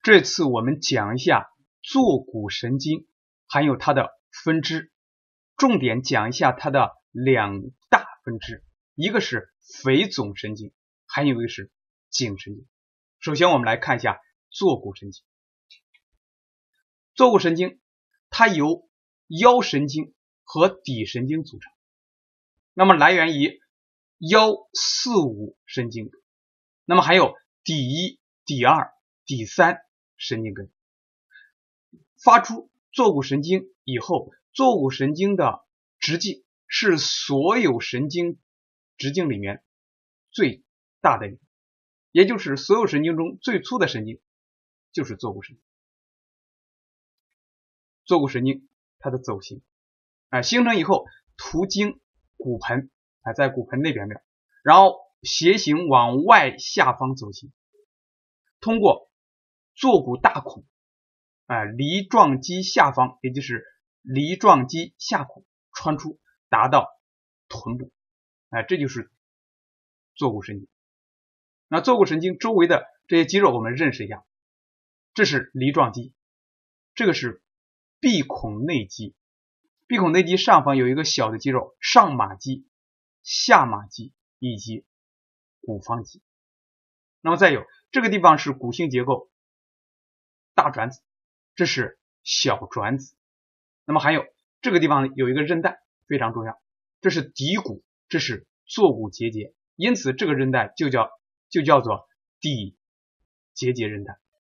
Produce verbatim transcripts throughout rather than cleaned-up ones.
这次我们讲一下坐骨神经还有它的分支，重点讲一下它的两大分支，一个是腓总神经，还有一个是颈神经。首先我们来看一下坐骨神经。坐骨神经它由腰神经和骶神经组成，那么来源于腰四五神经，那么还有骶一、骶二、骶三神经根。发出坐骨神经以后，坐骨神经的直径是所有神经直径里面最大的一个，也就是所有神经中最粗的神经就是坐骨神经。坐骨神经它的走形啊，形成以后途经骨盆啊，在骨盆内边面，然后斜行往外下方走形，通过坐骨大孔啊梨状肌下方，也就是梨状肌下孔穿出，达到臀部啊，这就是坐骨神经。那坐骨神经周围的这些肌肉我们认识一下，这是梨状肌，这个是闭孔内肌，闭孔内肌上方有一个小的肌肉上马肌、下马肌以及骨方肌。那么再有这个地方是骨性结构大转子，这是小转子。那么还有这个地方有一个韧带非常重要，这是骶骨，这是坐骨结节，因此这个韧带就叫就叫做骶结节韧带。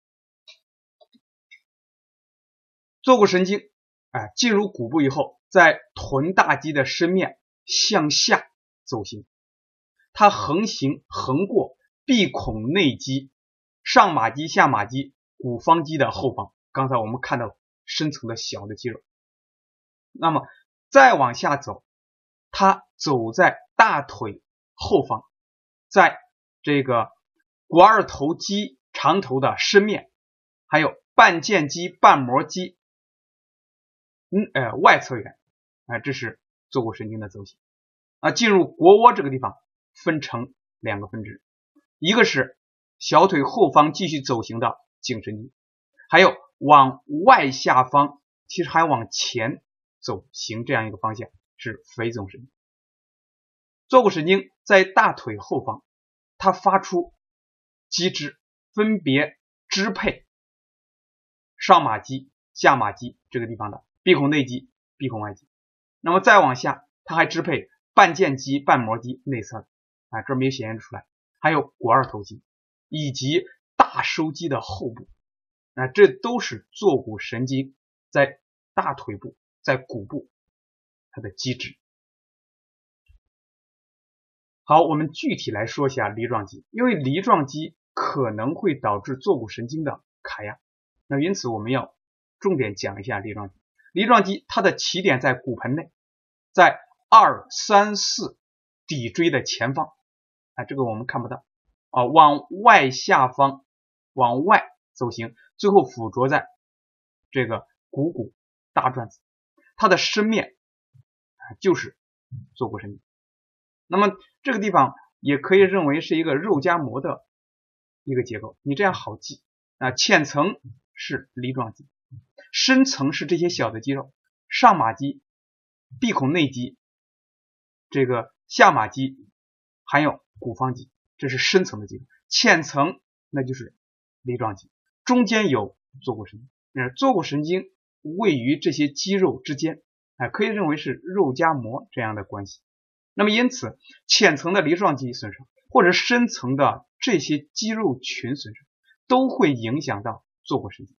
坐骨神经啊进入骨部以后，在臀大肌的深面向下走行，它横行横过闭孔内肌、上马肌、下马肌、骨方肌的后方，刚才我们看到深层的小的肌肉。那么再往下走，它走在大腿后方，在这个股二头肌长头的深面，还有半腱肌、半膜肌嗯呃外侧缘啊，这是坐骨神经的走形啊。进入腘窝这个地方分成两个分支，一个是小腿后方继续走行的颈神经，还有往外下方其实还往前走行这样一个方向是腓总神经。坐骨神经在大腿后方，它发出肌支，分别支配上马肌、下马肌这个地方的闭孔内肌、闭孔外肌。那么再往下，它还支配半腱肌、半膜肌内侧的啊，这没有显现出来，还有股二头肌以及大收肌的后部啊，这都是坐骨神经在大腿部、在骨部它的机制。好，我们具体来说一下梨状肌，因为梨状肌可能会导致坐骨神经的卡压，那因此我们要重点讲一下梨状肌。梨状肌它的起点在骨盆内，在二三四骶椎的前方啊，这个我们看不到啊，往外下方往外走行，最后附着在这个股骨大转子，它的深面啊就是坐骨神经。那么这个地方也可以认为是一个肉夹馍的一个结构，你这样好记啊。浅层是梨状肌，深层是这些小的肌肉，上马肌、闭孔内肌、这个下马肌还有骨方肌，这是深层的肌肉。浅层那就是梨状肌，中间有坐骨神经。那坐骨神经位于这些肌肉之间啊，可以认为是肉夹馍这样的关系。那么因此浅层的梨状肌损伤或者深层的这些肌肉群损伤都会影响到坐骨神经。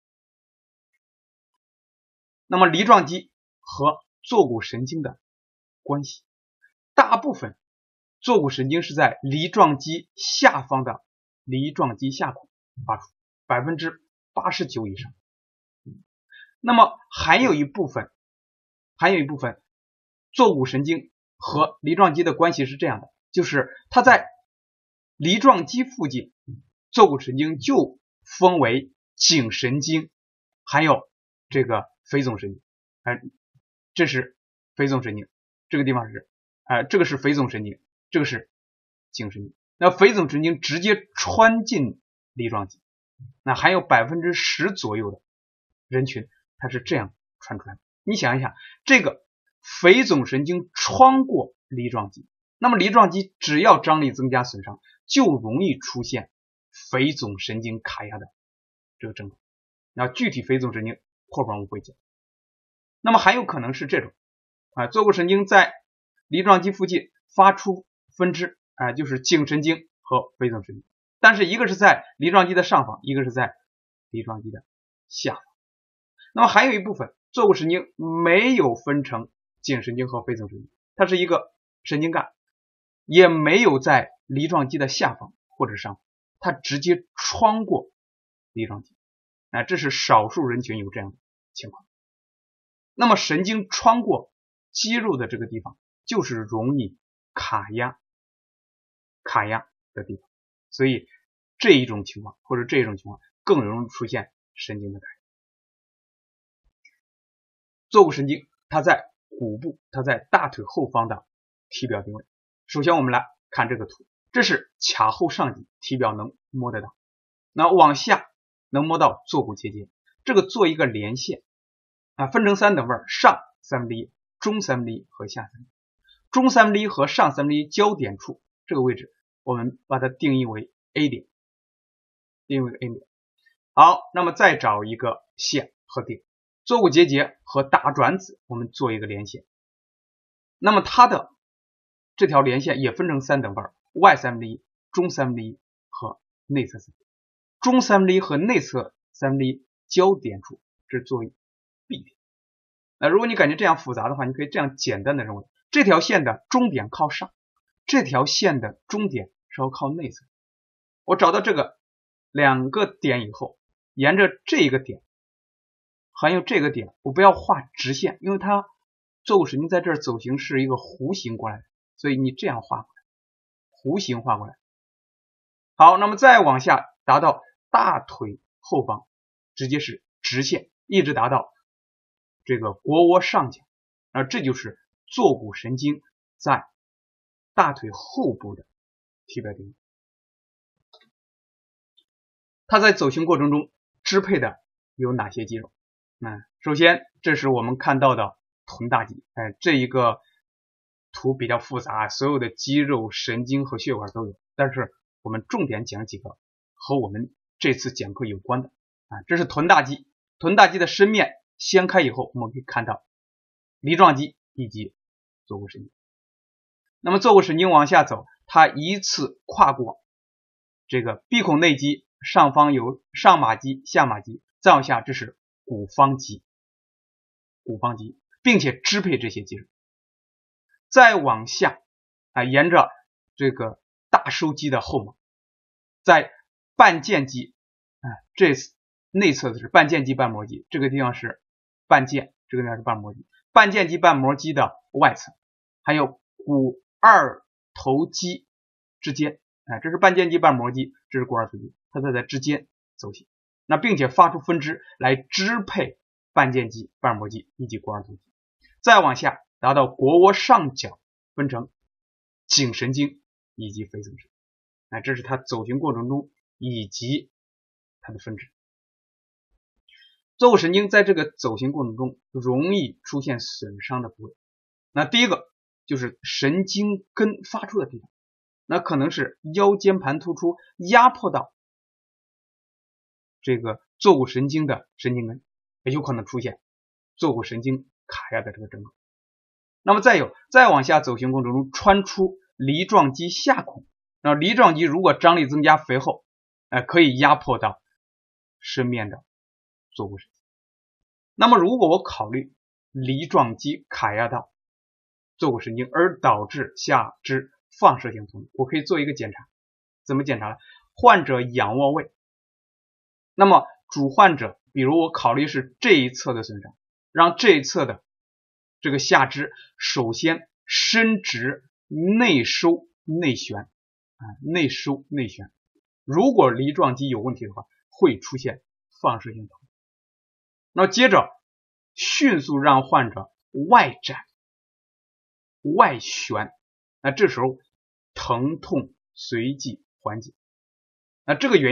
那么梨状肌和坐骨神经的关系，大部分坐骨神经是在梨状肌下方的梨状肌下孔发出， 百分之八十九 以上。那么还有一部分还有一部分坐骨神经和梨状肌的关系是这样的，就是它在梨状肌附近，坐骨神经就分为颈神经还有这个腓总神经，呃，这是腓总神经，这个地方是呃，这个是腓总神经，这个是颈神经。那腓总神经直接穿进梨状肌， 那还有百分之十左右的人群它是这样传出来的。你想一想，这个腓总神经穿过梨状肌，那么梨状肌只要张力增加损伤，就容易出现腓总神经卡压的这个症状。那具体腓总神经后边我们会讲。那么还有可能是这种啊，坐骨神经在梨状肌附近发出分支啊，就是颈神经和腓总神经，但是一个是在梨状肌的上方，一个是在梨状肌的下方。那么还有一部分坐骨神经没有分成颈神经和腓总神经，它是一个神经干，也没有在梨状肌的下方或者上方，它直接穿过梨状肌。啊，这是少数人群有这样的情况。那么神经穿过肌肉的这个地方，就是容易卡压卡压的地方，所以这一种情况或者这一种情况更容易出现神经的卡压。坐骨神经它在骨部，它在大腿后方的体表定位。首先我们来看这个图，这是髂后上棘，体表能摸得到，那往下能摸到坐骨结节，这个做一个连线啊，分成三等份，上三分之一、中三分之一和下三分之一。中三分之一和上三分之一交点处这个位置，我们把它定义为 A 点，定义为 A 点。好，那么再找一个线和点，坐骨结节和大转子我们做一个连线，那么它的这条连线也分成三等份，外三分之一、中三分之一和内侧三分之一。中三分之一和内侧三分之一交点处，这是作为 B 点。那如果你感觉这样复杂的话，你可以这样简单的认为，这条线的终点靠上，这条线的终点是要靠内侧。我找到这个两个点以后，沿着这个点还有这个点，我不要画直线，因为它坐骨神经在这儿走行是一个弧形过来的，所以你这样画过来，弧形画过来。好，那么再往下达到大腿后方，直接是直线，一直达到这个腘窝上角，而这就是坐骨神经在大腿后部的体表定位。它在走行过程中支配的有哪些肌肉？嗯，首先这是我们看到的臀大肌，哎，这一个图比较复杂，所有的肌肉、神经和血管都有，但是我们重点讲几个和我们这次讲课有关的啊，这是臀大肌，臀大肌的身面掀开以后，我们可以看到梨状肌以及坐骨神经。那么坐骨神经往下走，它一次跨过这个闭孔内肌，上方有上马肌、下马肌，再往下这是股方肌，股方肌，并且支配这些肌肉。再往下啊，沿着这个大收肌的后毛，在半腱肌啊，这内侧的是半腱肌瓣膜肌，这个地方是半腱，这个地方是瓣膜肌，半腱肌瓣膜肌的外侧，还有股二头肌之间，哎，这是半腱肌瓣膜肌，这是股二头肌，它在在之间走行，那并且发出分支来支配半腱肌瓣膜肌以及股二头肌。再往下达到腘窝上角，分成颈神经以及腓总神经，哎，这是它走行过程中以及它的分支。坐骨神经在这个走行过程中容易出现损伤的部位，那第一个就是神经根发出的地方，那可能是腰间盘突出压迫到这个坐骨神经的神经根，也有可能出现坐骨神经卡压的这个症状。那么再有再往下走行过程中穿出梨状肌下孔，那梨状肌如果张力增加肥厚，呃、可以压迫到身面的坐骨神经。那么如果我考虑梨状肌卡压到坐骨神经而导致下肢放射性疼痛，我可以做一个检查。怎么检查呢？患者仰卧位，那么主患者比如我考虑是这一侧的损伤，让这一侧的这个下肢首先伸直内收内旋啊，内收内旋，如果梨状肌有问题的话，会出现放射性疼痛。那接着迅速让患者外展外旋，那这时候疼痛随即缓解。那这个原因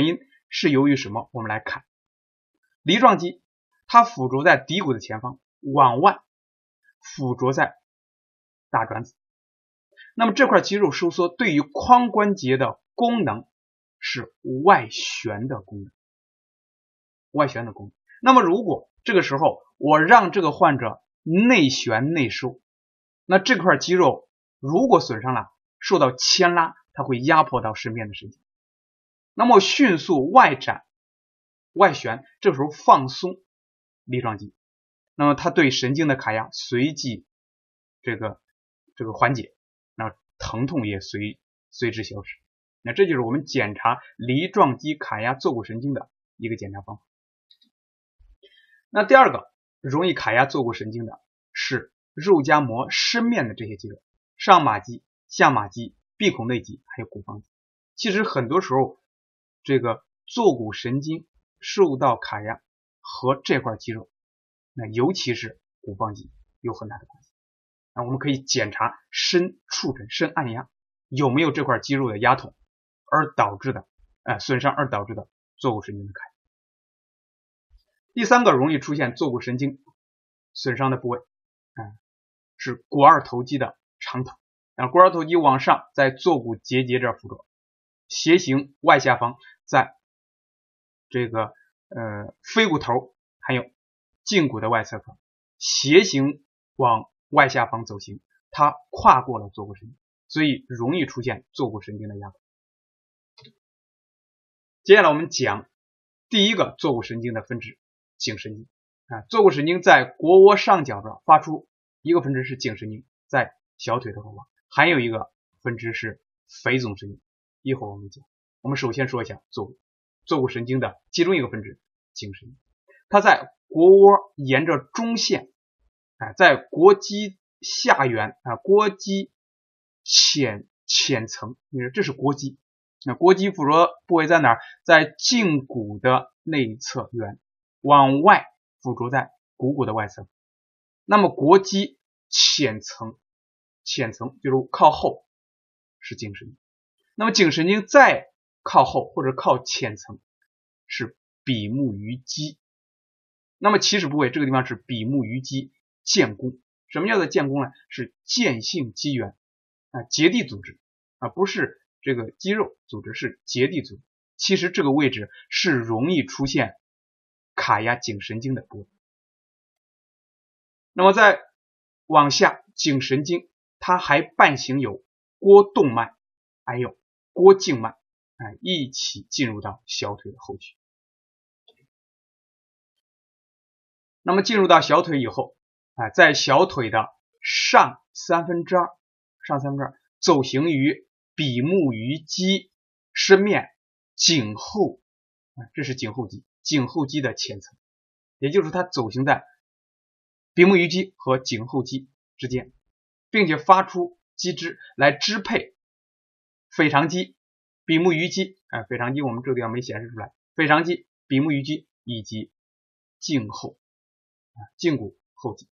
是由于什么？我们来看，梨状肌它附着在骶骨的前方，往外附着在大转子。那么这块肌肉收缩对于髋关节的功能是外旋的功能，外旋的功能。那么如果这个时候我让这个患者内旋内收，那这块肌肉如果损伤了，受到牵拉，它会压迫到身边的神经，那么迅速外展外旋，这时候放松梨状肌，那么它对神经的卡压随即这个这个缓解，那疼痛也随随之消失。那这就是我们检查梨状肌卡压坐骨神经的一个检查方法。那第二个容易卡压坐骨神经的是肉夹膜深面的这些肌肉，上马肌、下马肌、闭孔内肌还有骨方肌。其实很多时候这个坐骨神经受到卡压和这块肌肉，那尤其是骨方肌有很大的关系。那我们可以检查深触诊、深按压有没有这块肌肉的压痛而导致的呃损伤而导致的坐骨神经的卡压。第三个容易出现坐骨神经损伤的部位，嗯，是股二头肌的长头。然后股二头肌往上在坐骨结节这儿附着，斜行外下方在这个呃腓骨头还有胫骨的外侧侧，斜行往外下方走行，它跨过了坐骨神经，所以容易出现坐骨神经的压迫。接下来我们讲第一个坐骨神经的分支，颈神经啊，坐骨神经在腘窝上角这发出一个分支是颈神经，在小腿的后方，还有一个分支是腓总神经，一会儿我们讲。我们首先说一下坐骨坐骨神经的其中一个分支颈神经，它在腘窝沿着中线啊，在腘肌下缘啊，腘肌浅浅层，你说这是腘肌，那腘肌附着部位在哪儿？在胫骨的内侧缘，往外附着在股骨的外侧。那么腘肌浅层，浅层就是靠后是颈神经，那么颈神经再靠后或者靠浅层是比目鱼肌。那么起始部位这个地方是比目鱼肌间弓。什么叫做间弓呢？是间性肌缘啊，结缔组织啊，不是这个肌肉组织，是结缔组织。其实这个位置是容易出现卡压颈神经的部位。那么再往下，颈神经它还伴行有腘动脉还有腘静脉啊，一起进入到小腿的后区。那么进入到小腿以后啊，在小腿的上三分之二上三分之二走行于比目鱼肌深面颈后啊，这是颈后肌，颈后肌的前层，也就是它走行在比目鱼肌和颈后肌之间，并且发出肌汁来支配腓肠肌、比目鱼肌啊，腓肠肌我们这个地方没显示出来，腓肠肌、比目鱼肌以及颈后啊胫骨后肌。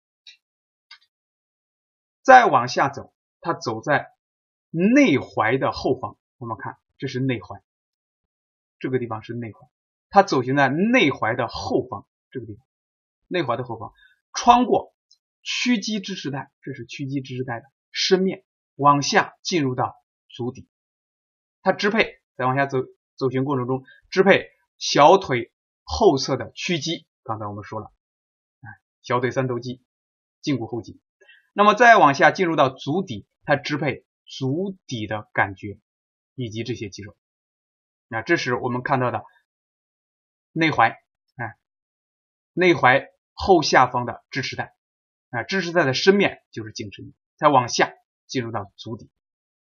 再往下走，它走在内踝的后方，我们看这是内踝，这个地方是内踝，它走行在内踝的后方，这个地方内踝的后方，穿过屈肌支持带，这是屈肌支持带的深面，往下进入到足底，它支配在往下走走行过程中支配小腿后侧的屈肌，刚才我们说了小腿三头肌、胫骨后肌。那么再往下进入到足底，它支配足底的感觉以及这些肌肉。那这是我们看到的内踝，哎，内踝后下方的支持带，啊，支持带的深面就是颈神经，再往下进入到足底。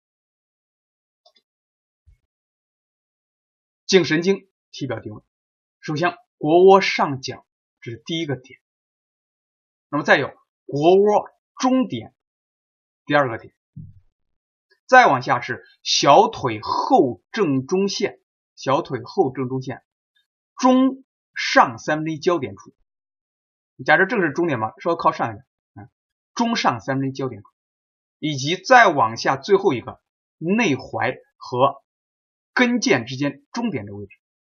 颈神经体表定位，首先腘窝上角，这是第一个点。那么再有腘窝中点，第二个点，再往下是小腿后正中线，小腿后正中线中上三分之一交点处，假设这个是中点嘛，稍微靠上一点，嗯，中上三分之一交点处，以及再往下最后一个内踝和跟腱之间中点的位置，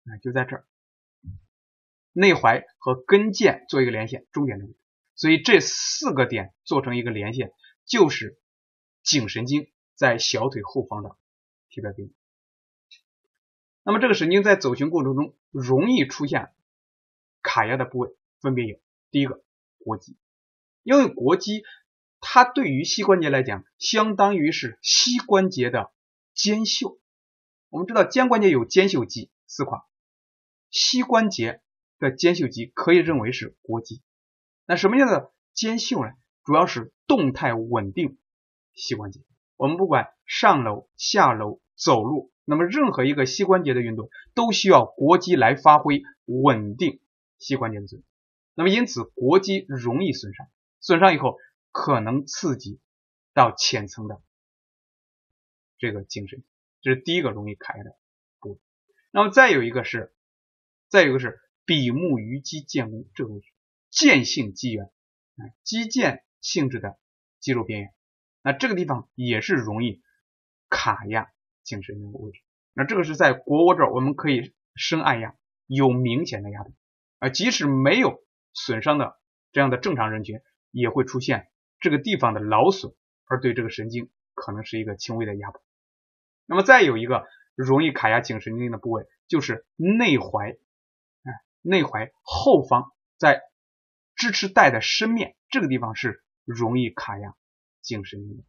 啊，就在这儿，内踝和跟腱做一个连线，中点的位置，所以这四个点做成一个连线，就是颈神经在小腿后方的体表边缘。那么这个神经在走行过程中容易出现卡压的部位分别有，第一个腘肌，因为腘肌它对于膝关节来讲相当于是膝关节的肩袖。我们知道肩关节有肩袖肌四块，膝关节的肩袖肌可以认为是腘肌。那什么样的肩袖呢？主要是动态稳定膝关节。我们不管上楼下楼走路，那么任何一个膝关节的运动都需要腘肌来发挥稳定膝关节的作用。那么因此腘肌容易损伤，损伤以后可能刺激到浅层的这个颈神经，这是第一个容易卡压的部位。那么再有一个是再有一个是比目鱼肌腱窝这个位置，腱性肌缘，肌腱性质的肌肉边缘，那这个地方也是容易卡压颈神经的位置。那这个是在腘窝这儿，我们可以深按压，有明显的压迫啊，即使没有损伤的这样的正常人群，也会出现这个地方的劳损，而对这个神经可能是一个轻微的压迫。那么再有一个容易卡压颈神经的部位就是内踝，哎，内踝后方在支持带的深面，这个地方是容易卡压颈神经的。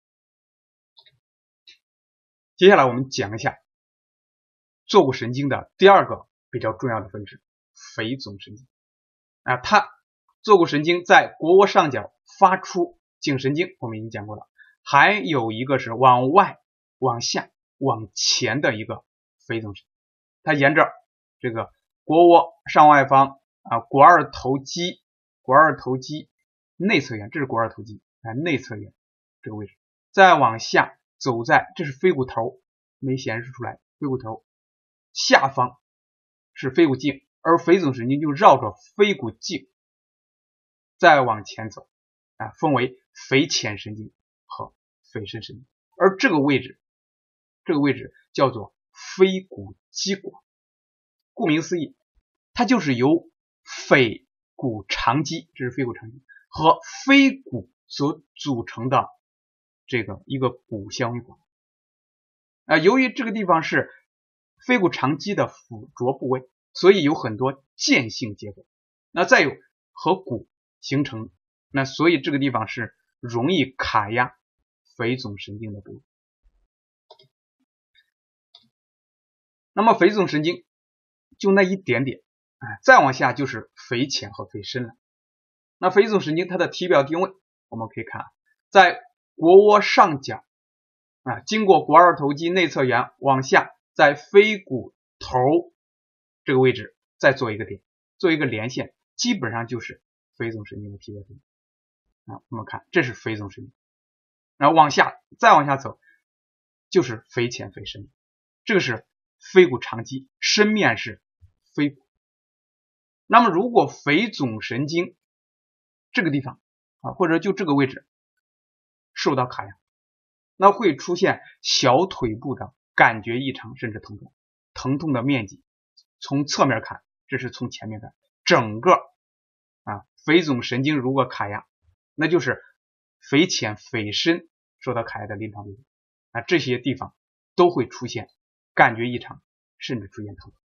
接下来我们讲一下坐骨神经的第二个比较重要的分支腓总神经啊，它坐骨神经在腘窝上角发出颈神经，我们已经讲过了，还有一个是往外往下往前的一个腓总神经，它沿着这个腘窝上外方啊腘二头肌腘二头肌内侧缘，这是腘二头肌啊内侧缘这个位置，再往下走在，这是腓骨头没显示出来，腓骨头下方是腓骨颈，而腓总神经就绕着腓骨颈再往前走啊，分为腓浅神经和腓深神经，而这个位置这个位置叫做腓骨肌管。顾名思义，它就是由腓骨长肌，这是腓骨长肌和腓骨所组成的这个一个骨纤维管啊。由于这个地方是腓骨长肌的附着部位，所以有很多间性结构，那再有和骨形成，那所以这个地方是容易卡压腓总神经的部位。那么腓总神经就那一点点，哎，再往下就是腓浅和腓深了。那腓总神经它的体表定位，我们可以看啊，在腘窝上角啊，经过腘二头肌内侧缘往下，在腓骨头这个位置再做一个点，做一个连线，基本上就是腓总神经的体表定位啊。我们看，这是腓总神经，然后往下再往下走就是腓浅腓深，这个是腓骨长肌，深面是腓骨。那么如果腓总神经这个地方啊，或者就这个位置受到卡压，那会出现小腿部的感觉异常甚至疼痛，疼痛的面积从侧面看，这是从前面看，整个啊腓总神经如果卡压，那就是腓浅腓深受到卡压的临床病例啊，这些地方都会出现感觉异常甚至出现疼痛。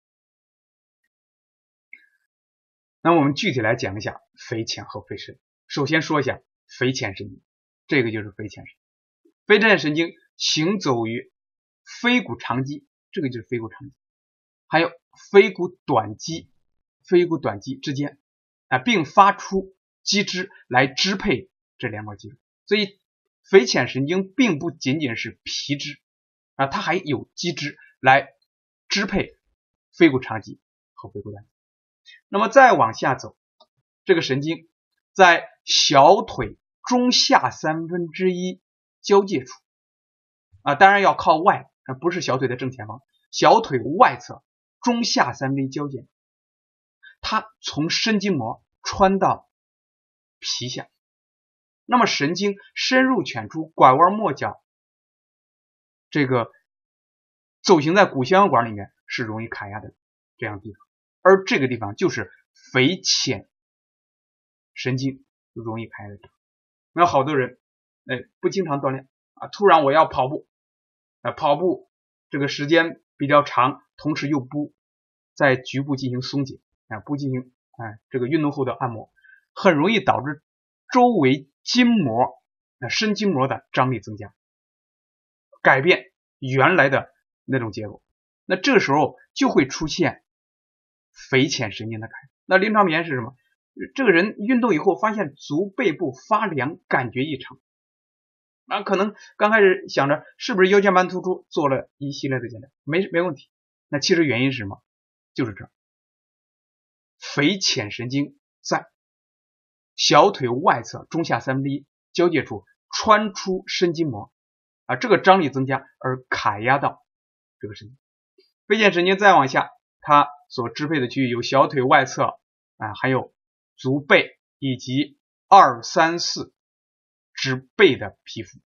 那我们具体来讲一下腓浅和腓深。首先说一下腓浅神经，这个就是腓浅神经。腓浅神经行走于腓骨长肌，这个就是腓骨长肌，还有腓骨短肌腓骨短肌之间啊，并发出肌支来支配这两块肌肉。所以腓浅神经并不仅仅是皮支啊，它还有肌支来支配腓骨长肌和腓骨短肌。那么再往下走，这个神经在小腿中下三分之一交界处啊，当然要靠外，不是小腿的正前方，小腿外侧中下三分之一交界，它从深筋膜穿到皮下，那么神经深入浅出，拐弯抹角，这个走行在骨纤维管里面是容易卡压的这样的地方，而这个地方就是腓浅神经容易开的地方。那好多人哎不经常锻炼啊，突然我要跑步啊，跑步这个时间比较长，同时又不在局部进行松解啊，不进行哎这个运动后的按摩，很容易导致周围筋膜啊深筋膜的张力增加，改变原来的那种结构。那这个时候就会出现腓浅神经的开。那临床棉是什么？这个人运动以后发现足背部发凉，感觉异常啊，可能刚开始想着是不是腰间盘突出，做了一系列的检查，没没问题。那其实原因是什么？就是这腓浅神经在小腿外侧中下三分之一交界处穿出深筋膜啊，这个张力增加而卡压到这个神经。腓浅神经再往下，它所支配的区域有小腿外侧啊，还有足背以及二三四指背的皮肤。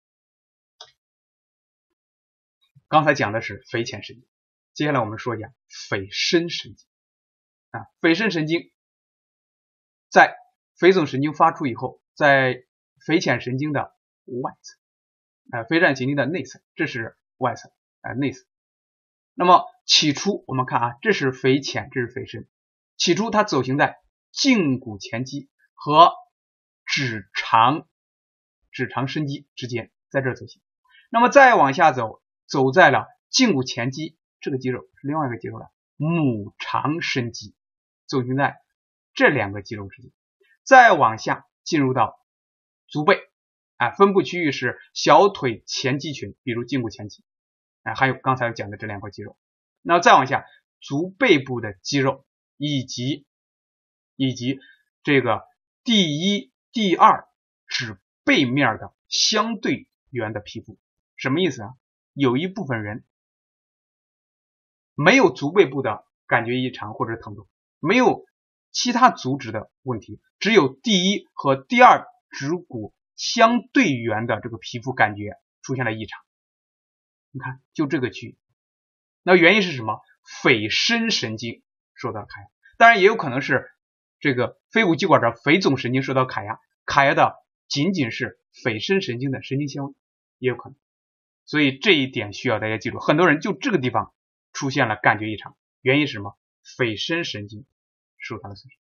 刚才讲的是腓浅神经，接下来我们说一下腓深神经啊。腓深神经在腓总神经发出以后，在腓浅神经的外侧啊，腓占神经的内侧，这是外侧啊，内侧。那么起初我们看啊，这是腓浅，这是腓深。起初它走行在胫骨前肌和指肠指肠深肌之间，在这儿走行。那么再往下走，走在了胫骨前肌，这个肌肉是另外一个肌肉了，母肠深肌，走行在这两个肌肉之间。再往下进入到足背啊，分布区域是小腿前肌群，比如胫骨前肌啊，还有刚才讲的这两块肌肉。那再往下，足背部的肌肉以及以及这个第一、第二指背面的相对缘的皮肤，什么意思啊？有一部分人没有足背部的感觉异常或者疼痛，没有其他足趾的问题，只有第一和第二指骨相对缘的这个皮肤感觉出现了异常。你看，就这个区域，那原因是什么？腓深神经受到卡压，当然也有可能是这个腓骨肌管的腓总神经受到卡压，卡压的仅仅是腓深神经的神经纤维，也有可能。所以这一点需要大家记住，很多人就这个地方出现了感觉异常，原因是什么？腓深神经受到了损伤。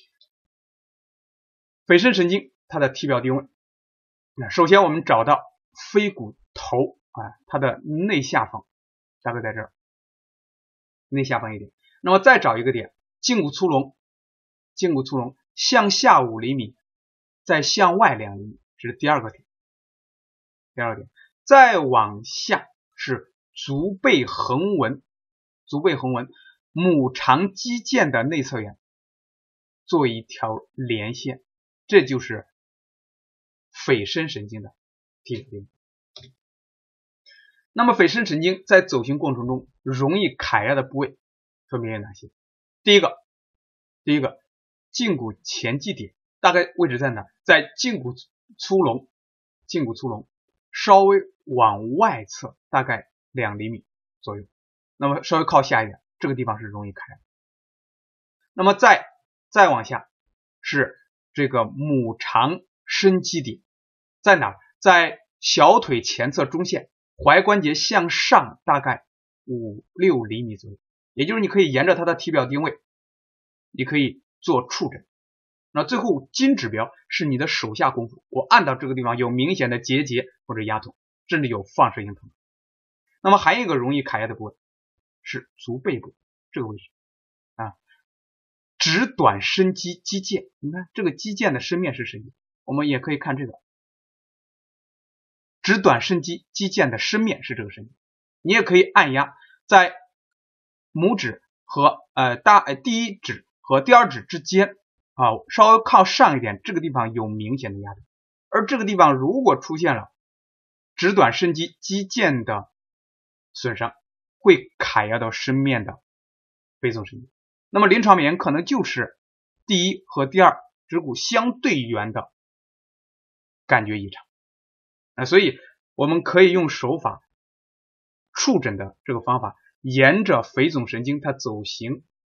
腓深神经它的体表定位，那首先我们找到腓骨头啊，它的内下方大概在这儿，内下方一点。那么再找一个点，胫骨粗隆，胫骨粗隆向下五厘米，再向外两厘米，这是第二个点。第二个点，再往下是足背横纹，足背横纹母肠肌腱的内侧缘做一条连线，这就是腓深神经的体表定位。那么腓深神经在走行过程中容易卡压的部位分别有哪些？第一个，第一个胫骨前肌点，大概位置在哪？在胫骨粗隆，胫骨粗隆稍微往外侧大概两厘米左右，那么稍微靠下一点，这个地方是容易卡压。那么再再往下是这个母肠深肌点，在哪？在小腿前侧中线踝关节向上大概五六厘米左右，也就是你可以沿着它的体表定位，你可以做触诊。那最后金指标是你的手下功夫，我按到这个地方有明显的结节或者压痛，甚至有放射性疼。那么还有一个容易卡压的部位是足背部这个位置啊，指短深肌肌腱，你看这个肌腱的深面是神经，我们也可以看这个指短深肌肌腱的深面是这个神经，你也可以按压在拇指和呃大呃第一指和第二指之间啊，稍微靠上一点，这个地方有明显的压痛，而这个地方如果出现了指短深肌肌腱的损伤，会卡压到深面的腓总神经。那么临床免炎可能就是第一和第二指骨相对缘的感觉异常。啊，所以我们可以用手法触诊的这个方法，沿着腓总神经它走行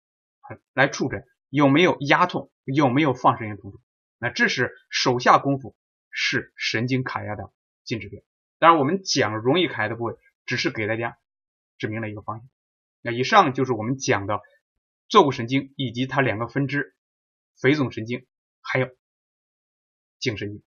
来触诊有没有压痛，有没有放射性痛楚。那这是手下功夫是神经卡压的金指标。当然我们讲容易卡压的部位只是给大家指明了一个方向。那以上就是我们讲的坐骨神经以及它两个分支，腓总神经还有颈神经。